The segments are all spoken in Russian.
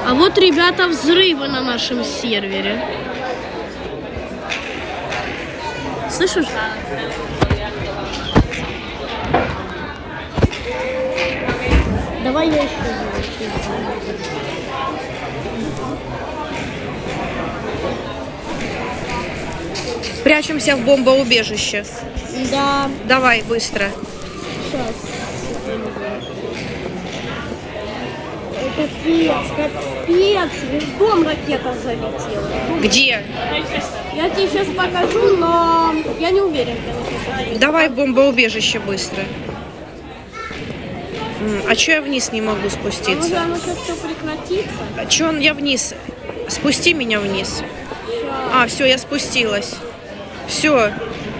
А вот, ребята, взрывы на нашем сервере. Слышишь? Давай я еще. Прячемся в бомбоубежище. Да. Давай, быстро. Сейчас. Капец, капец. В дом ракета залетела. Где? Я тебе сейчас покажу, но я не уверен. Давай в бомбоубежище быстро. А чё я вниз не могу спуститься? Оно сейчас все прекратится. А чё я вниз? Спусти меня вниз. А, все, я спустилась. Все.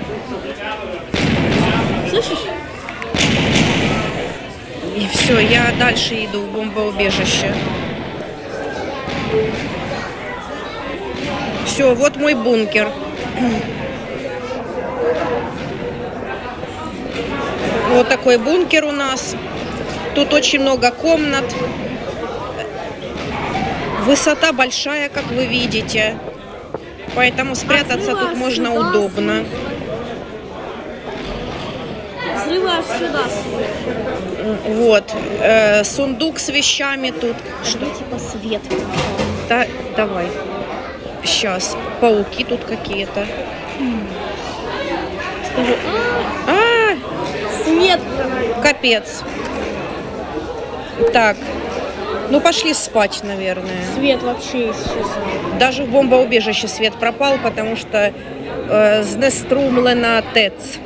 Слышишь? И все, я дальше иду в бомбоубежище. Все, вот мой бункер. Вот такой бункер у нас. Тут очень много комнат. Высота большая, как вы видите. Поэтому спрятаться тут можно удобно. Взрывы аж сюда. Вот. Сундук с вещами тут. Что типа свет? Да, давай. Сейчас. Пауки тут какие-то. Скажи. Свет. Капец. Так. Ну, пошли спать, наверное. Свет вообще исчезал. Даже в бомбоубежище свет пропал, потому что знеструмлена ТЭЦ.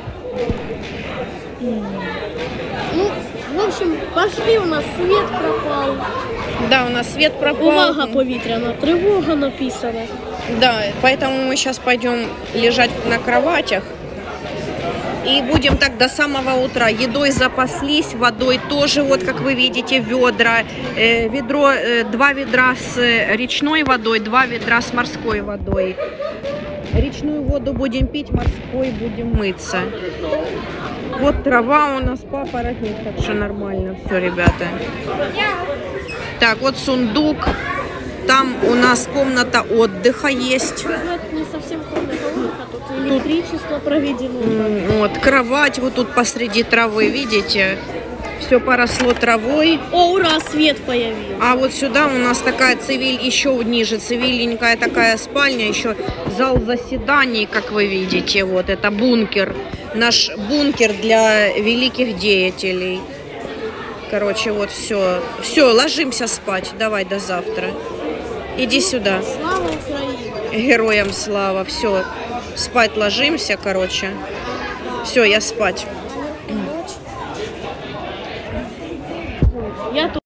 Ну, в общем, пошли, у нас свет пропал. Да, у нас свет пропал. Увага повітряна тривога написана. Да, поэтому мы сейчас пойдем лежать на кроватях. И будем так до самого утра. Едой запаслись, водой тоже, вот как вы видите, ведра. Два ведра с речной водой, 2 ведра с морской водой. Речную воду будем пить, морской будем мыться. Вот трава у нас, папоротник, так что нормально все, ребята. Так, вот сундук. Там у нас комната отдыха есть. Не совсем комната отдыха, тут электричество проведено. Вот кровать вот тут посреди травы, видите? Все поросло травой. О, ура, свет появился. А вот сюда у нас такая еще ниже, цивильненькая такая спальня, еще зал заседаний, как вы видите. Вот это бункер. Наш бункер для великих деятелей. Короче, вот все. Все, ложимся спать. Давай до завтра. Иди сюда. Слава Украине. Героям слава. Все, спать ложимся, короче. Все, я спать. Я